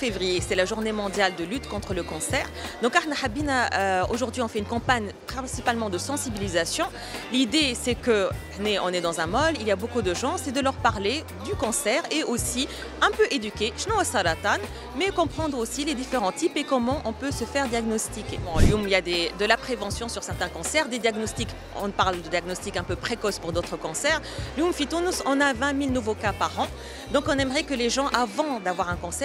février, c'est la journée mondiale de lutte contre le cancer. Donc aujourd'hui on fait une campagne principalement de sensibilisation. L'idée c'est que on est dans un mall, il y a beaucoup de gens, c'est de leur parler du cancer et aussi un peu éduquer, mais comprendre aussi les différents types et comment on peut se faire diagnostiquer. Bon, il y a de la prévention sur certains cancers, des diagnostics, on parle de diagnostics un peu précoces pour d'autres cancers. Nous, on a 20 000 nouveaux cas par an. Donc on aimerait que les gens, avant d'avoir un cancer,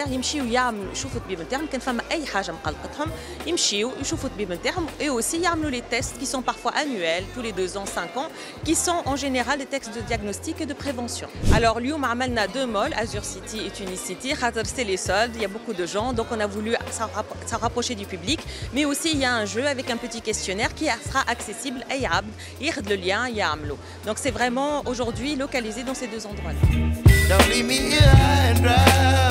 et aussi les tests qui sont parfois annuels, tous les 2 ans, 5 ans, qui sont en général des tests de diagnostic et de prévention. Alors, nous avons 2 malls, Azur City et Tunis City. C'est les soldes, il y a beaucoup de gens, donc on a voulu s'en rapprocher du public. Mais aussi, il y a un jeu avec un petit questionnaire qui sera accessible à Yabd, le lien, donc c'est vraiment aujourd'hui localisé dans ces 2 endroits-là.